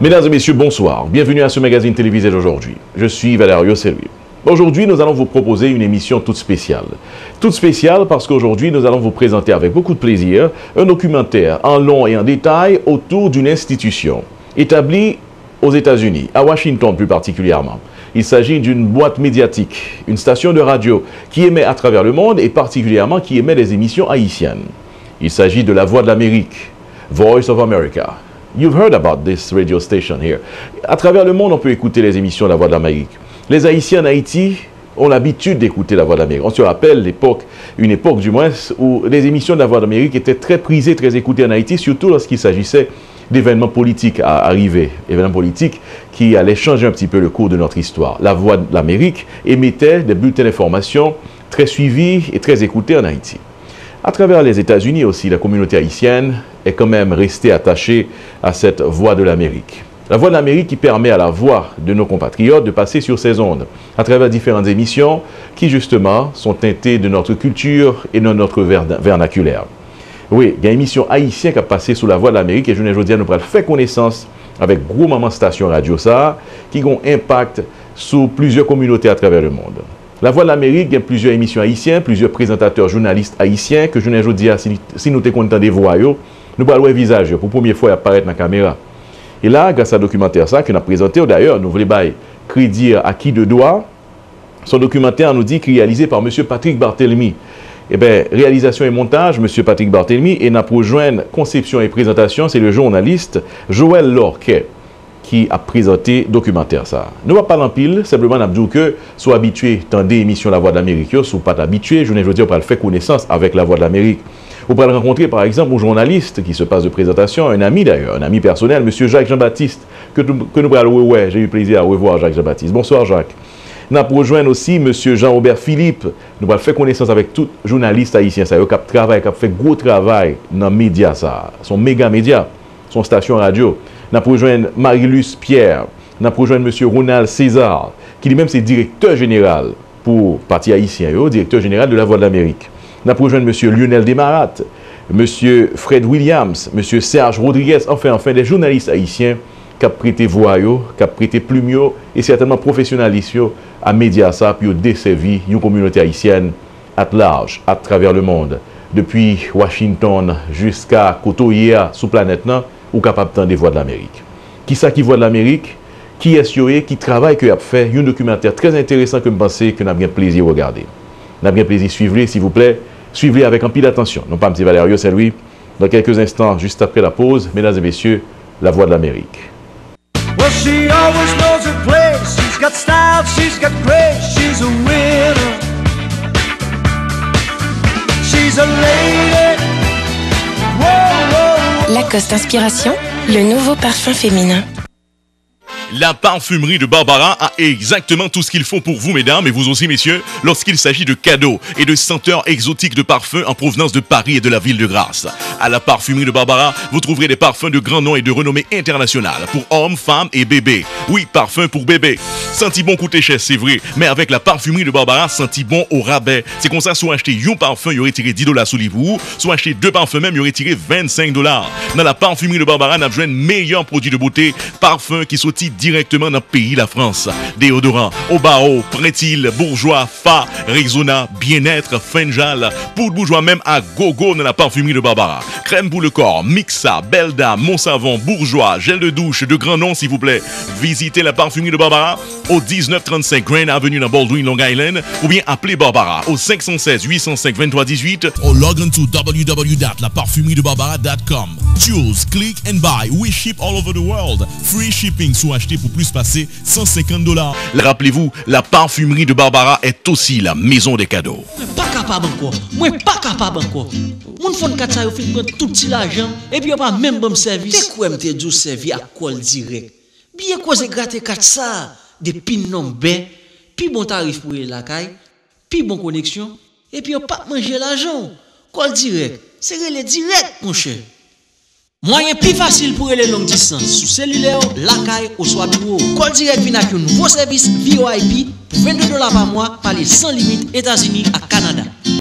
Mesdames et messieurs, bonsoir. Bienvenue à ce magazine télévisé d'aujourd'hui. Je suis Valerio Selvi. Aujourd'hui, nous allons vous proposer une émission toute spéciale. Toute spéciale parce qu'aujourd'hui, nous allons vous présenter avec beaucoup de plaisir un documentaire en long et en détail autour d'une institution établie aux États-Unis, à Washington plus particulièrement. Il s'agit d'une boîte médiatique, une station de radio qui émet à travers le monde et particulièrement qui émet des émissions haïtiennes. Il s'agit de La Voix de l'Amérique, Voice of America. You've heard about this radio station here. À travers le monde, on peut écouter les émissions de La Voix de l'Amérique. Les Haïtiens en Haïti ont l'habitude d'écouter La Voix de l'Amérique. On se rappelle une époque du moins, où les émissions de La Voix de l'Amérique étaient très prisées, très écoutées en Haïti, surtout lorsqu'il s'agissait d'événements politiques à arriver, événements politiques qui allaient changer un petit peu le cours de notre histoire. La Voix de l'Amérique émettait des bulletins d'information très suivis et très écoutés en Haïti. À travers les États-Unis aussi, la communauté haïtienne est quand même restée attachée à cette Voix de l'Amérique. La Voix de l'Amérique qui permet à la voix de nos compatriotes de passer sur ces ondes à travers différentes émissions qui justement sont teintées de notre culture et de notre vernaculaire. Oui, il y a une émission haïtienne qui a passé sous La Voix de l'Amérique et je ne dis nous avons fait connaissance avec gros maman station radio ça qui ont un impact sur plusieurs communautés à travers le monde. La Voix de l'Amérique, il y a plusieurs émissions haïtiennes, plusieurs présentateurs journalistes haïtiens que je ne dis si nous sommes contents de voir, nous allons le visage pour la première fois apparaître dans la caméra. Et là, grâce à un documentaire ça, que nous avons présenté, d'ailleurs, nous voulons crédit à qui de droit. Son documentaire nous dit qu'il est réalisé par M. Patrick Barthélemy. Eh bien, réalisation et montage, M. Patrick Barthélemy, et nous rejoint conception et présentation, c'est le journaliste Joël Lorquet qui a présenté le documentaire ça. Nous ne va pas en pile, simplement nous dire que soit habitué dans des émissions La Voix de l'Amérique, soit pas habitué, je ne veux dire pas faire connaissance avec La Voix de l'Amérique. Vous pouvez rencontrer par exemple un journaliste qui se passe de présentation, un ami d'ailleurs, un ami personnel, M. Jacques Jean-Baptiste, que nous allons ouais, j'ai eu plaisir à revoir Jacques Jean-Baptiste. Bonsoir Jacques. Nous allons rejoindre aussi M. Jean-Robert Philippe. Nous allons faire connaissance avec tout journaliste haïtien, ça, qui fait gros travail dans les médias, ça, son méga média, son station radio. Nous allons rejoindre Marie-Luce Pierre. Nous allons rejoindre M. Ronald César, qui lui-même c'est directeur général pour Parti haïtien, directeur général de La Voix de l'Amérique. Nous avons rejoint M. Lionel Desmarat, M. Fred Williams, M. Serge Rodriguez, enfin des journalistes haïtiens qui ont prêté voix, qui ont prêté plume et certainement professionnalistes à Mediasa pour desservir une communauté haïtienne à large, à travers le monde. Depuis Washington jusqu'à Kotoya, sous planète, ou capable de des Voix de l'Amérique. Qui ça qui Voix de l'Amérique? Qui est qui travaille que a fait un documentaire très intéressant que je pense que nous avons bien plaisir à regarder. Nous avons bien plaisir à suivre, s'il vous plaît. Suivez avec un peu d'attention. Non pas M. Valerio Selvi. Dans quelques instants, juste après la pause, mesdames et messieurs, La Voix de l'Amérique. Well, she always knows her place. She's got style, she's got grace. She's a winner. She's a lady. Whoa, whoa. Lacoste Inspiration, le nouveau parfum féminin. La parfumerie de Barbara a exactement tout ce qu'il faut pour vous, mesdames, et vous aussi, messieurs, lorsqu'il s'agit de cadeaux et de senteurs exotiques de parfums en provenance de Paris et de la ville de Grasse. À la parfumerie de Barbara, vous trouverez des parfums de grand nom et de renommée internationale pour hommes, femmes et bébés. Oui, parfum pour bébé. Senti bon coûter cher, c'est vrai, mais avec la parfumerie de Barbara, senti bon au rabais. C'est comme ça, soit acheter un parfum, il y aurait tiré $10 sous les vous, soit acheter 2 parfums même, il y aurait tiré $25. Dans la parfumerie de Barbara, nous avons besoin de meilleurs produits de beauté, parfums qui sortent directement dans le pays, la France. Déodorant, Obao, Prétil, Bourgeois, Fa, Rexona, Bien-être, Fenjal, poudre bourgeois même à gogo dans la parfumerie de Barbara. Crème pour le corps, Mixa, Belda, Monsavon, Bourgeois, gel de douche de grand nom s'il vous plaît. Visitez la parfumerie de Barbara au 1935 Grand Avenue dans Baldwin, Long Island ou bien appelez Barbara au 516 805 23 18 ou log on to www.laparfumeriedebarbara.com. Choose, click and buy. We ship all over the world. Free shipping sous acheter pour plus passer $150. Rappelez-vous, la parfumerie de Barbara est aussi la maison des cadeaux. Pas capable encore. Moi pas capable encore. Mon fond 4 ça yo fin prendre tout petit l'argent et puis pas même bon service. C'est quoi me te dou servi à call direct. Bien cause gratter 4 ça des pin nombre, puis bon tarif pour la caille, puis bon connexion et puis pas manger l'argent. Call direct. C'est relé direct mon cher. Moyen plus facile pour les longues distances sous cellulaire, la caille ou soit bureau. Call direct vient avec un nouveau service VoIP pour $22 par mois, parler sans limite États-Unis à Canada.